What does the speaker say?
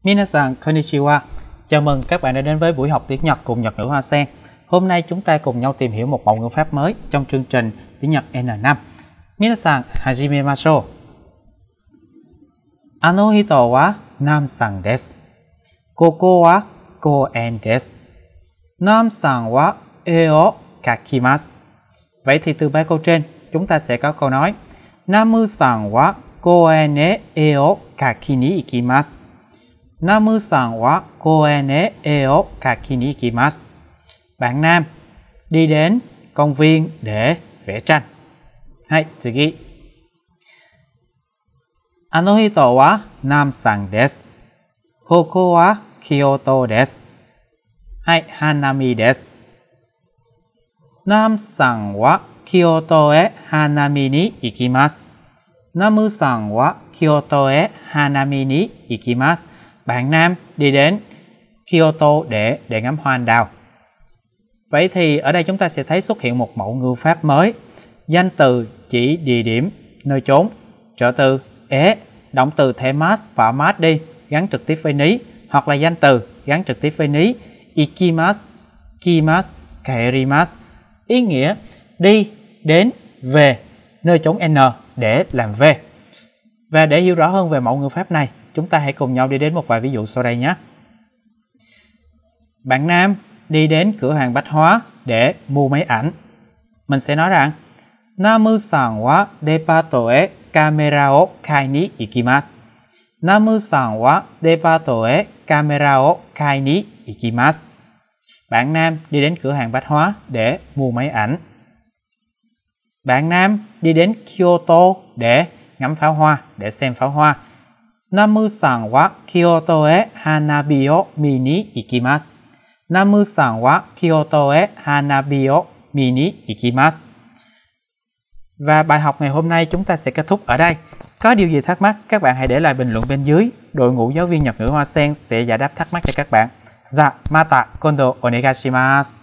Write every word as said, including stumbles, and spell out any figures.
Minasan konnichiwa. Chào mừng các bạn đã đến với buổi học tiếng Nhật cùng Nhật ngữ Hoa Sen. Hôm nay chúng ta cùng nhau tìm hiểu một mẫu ngữ pháp mới trong chương trình tiếng Nhật N năm. Minasan hajimemashou. Ano hito wa Nam-san desu. Koko wa koen desu. Nam-san wa e o kakimasu. Vậy thì từ ba câu trên chúng ta sẽ có câu nói Namu-san wa koen e o kaki ni ikimasu. Namu-san wa koen e o kaki ni ikimasu. Bạn Nam đi đến công viên để vẽ tranh. Hai, tsugi. Ano hito wa Nam-san desu. Koko wa Kyoto desu. Hai, hanami desu. Nam-san wa Kyoto e hanami ni ikimasu. Namu-san wa Kyoto e hanami ni ikimasu. Bạn Nam đi đến Kyoto để để ngắm hoa anh đào. Vậy thì ở đây chúng ta sẽ thấy xuất hiện một mẫu ngữ pháp mới. Danh từ chỉ địa điểm, nơi chốn. Trợ từ é, động từ thể mas và mas đi, gắn trực tiếp với ní. Hoặc là danh từ gắn trực tiếp với ní. Ikimasu, kimasu, kaerimasu. Ý nghĩa đi, đến, về, nơi chốn N để làm V. Và để hiểu rõ hơn về mẫu ngữ pháp này, chúng ta hãy cùng nhau đi đến một vài ví dụ sau đây nhé. Bạn Nam đi đến cửa hàng bách hóa để mua máy ảnh. Mình sẽ nói rằng Namu-san wa depato e kamera o kai ni ikimasu. Namu-san wa depato e kamera o kai ni ikimasu. Bạn Nam đi đến cửa hàng bách hóa để mua máy ảnh. Bạn Nam đi đến Kyoto để ngắm pháo hoa, để xem pháo hoa. Namu-san wa Kyoto e hanabi o mi ni ikimasu. Namu-san wa Kyoto e hanabi o mi ni ikimasu. Và bài học ngày hôm nay chúng ta sẽ kết thúc ở đây. Có điều gì thắc mắc, các bạn hãy để lại bình luận bên dưới. Đội ngũ giáo viên Nhật ngữ Hoa Sen sẽ giải đáp thắc mắc cho các bạn. Dạ, mata kondo onegaishimasu.